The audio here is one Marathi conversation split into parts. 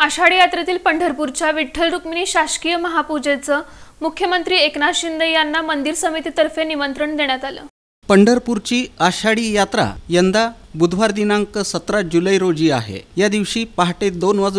आषाढी यात्रेतील पंढरपूरच्या विठ्ठल रुक्मिणी शासकीय महापूजेचं मुख्यमंत्री एकनाथ शिंदे यांना मंदिर समितीतर्फे निमंत्रण देण्यात आलं। पंढरपूरची आषाढी यात्रा यंदा बुधवार दिनांक 17 जुलै रोजी आहे। या दिवशी पहाटे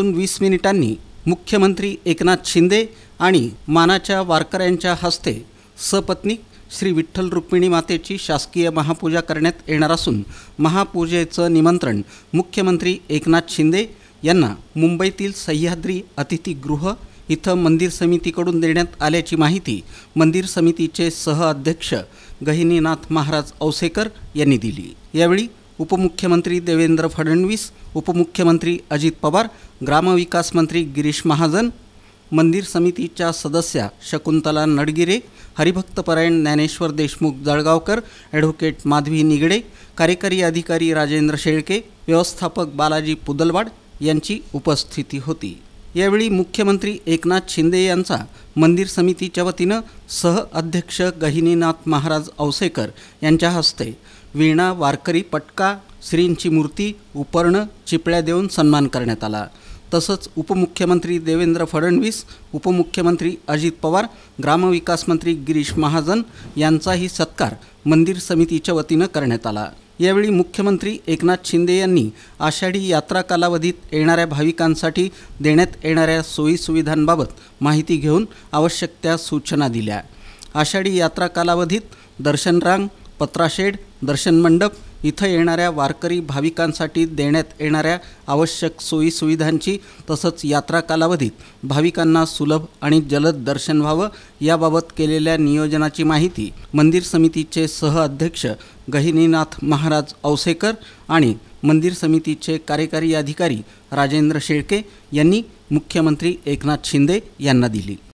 2:20 मुख्यमंत्री एकनाथ शिंदे आणि मानाच्या वारकऱ्यांच्या हस्ते सपत्नीक श्री विठ्ठल रुक्मिणी मातेची शासकीय महापूजा करण्यात येणार असून महापूजेचं निमंत्रण मुख्यमंत्री एकनाथ शिंदे यांना मुंबईतील सह्याद्री अतिथीगृह इथं मंदिर समितीकडून देण्यात आल्याची माहिती मंदिर समितीचे सहअध्यक्ष गहिनीनाथ महाराज औसेकर यांनी दिली। यावेळी उपमुख्यमंत्री देवेंद्र फडणवीस, उपमुख्यमंत्री अजित पवार, ग्रामविकास मंत्री गिरीश महाजन, मंदिर समितीच्या सदस्या शकुंतला नडगिरे, हरिभक्तपरायण ज्ञानेश्वर देशमुख जळगावकर, ॲडव्होकेट माधवी निगडे, कार्यकारी अधिकारी राजेंद्र शेळके, व्यवस्थापक बालाजी पुदलवाड यांची उपस्थिती होती। यावेळी मुख्यमंत्री एकनाथ शिंदे यांचा मंदिर समितीच्या वतीनं सहअध्यक्ष गहिनीनाथ महाराज औसेकर यांच्या हस्ते वीणा, वारकरी पटका, श्रींची मूर्ती, उपर्ण, चिपळ्या देऊन सन्मान करण्यात आला। तसंच उपमुख्यमंत्री देवेंद्र फडणवीस, उपमुख्यमंत्री अजित पवार, ग्रामविकास मंत्री गिरीश महाजन यांचाही सत्कार मंदिर समितीच्या वतीनं करण्यात आला। यावेळी मुख्यमंत्री एकनाथ शिंदे यांनी आषाढी यात्रा कालावधीत येणाऱ्या भाविकांसाठी देण्यात येणाऱ्या सोयीसुविधांबाबत माहिती घेऊन आवश्यक त्या सूचना दिल्या। आषाढी यात्रा कालावधीत दर्शन रांग, पत्राशेड, दर्शन मंडप इथं येणाऱ्या वारकरी भाविकांसाठी देण्यात येणाऱ्या आवश्यक सोयीसुविधांची तसंच यात्रा कालावधीत भाविकांना सुलभ आणि जलद दर्शन व्हावं याबाबत केलेल्या नियोजनाची माहिती मंदिर समितीचे सहअध्यक्ष गहिनीनाथ महाराज औसेकर आणि मंदिर समितीचे कार्यकारी अधिकारी राजेंद्र शेळके यांनी मुख्यमंत्री एकनाथ शिंदे यांना दिली।